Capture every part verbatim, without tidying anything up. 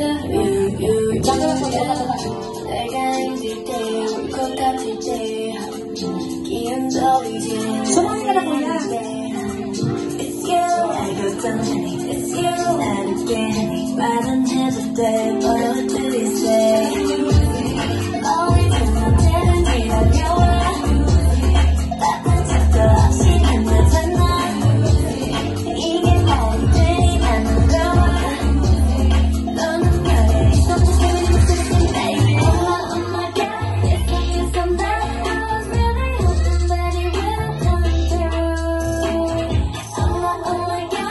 소망이 가라 보이나? It's you and again. 말은 해줄 때 What do you say? Always 언제든지 달려와. 따뜻한 척도 없이 만나잖아. 이게 말이 돼 나는 걸어. 너는 별에 있었던 소리 듣는 baby. Oh my god, it's so you so bad. I was really hoping that it will come through. Oh oh my god.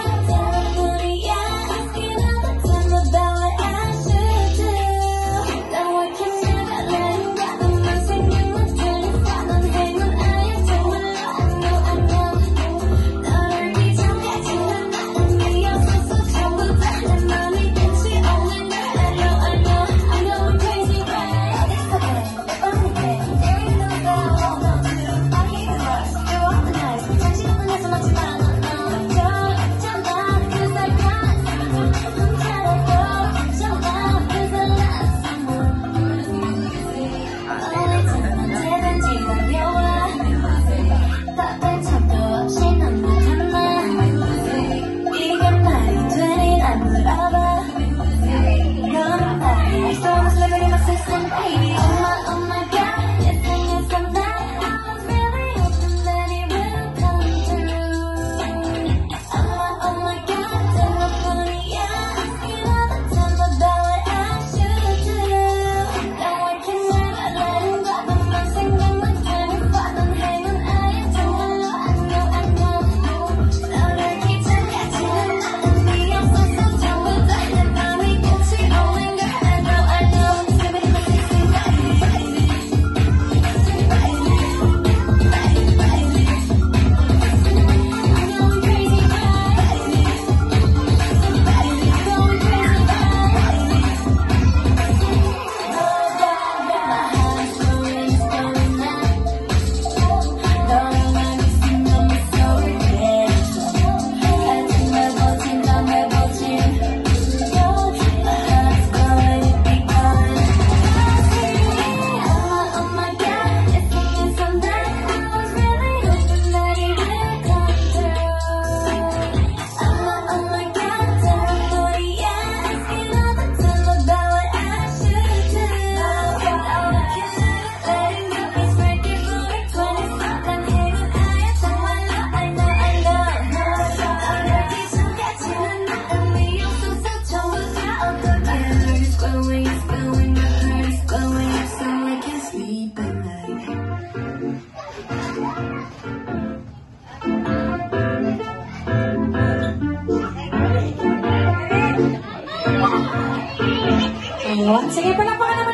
Ayun, sige, palakpakan naman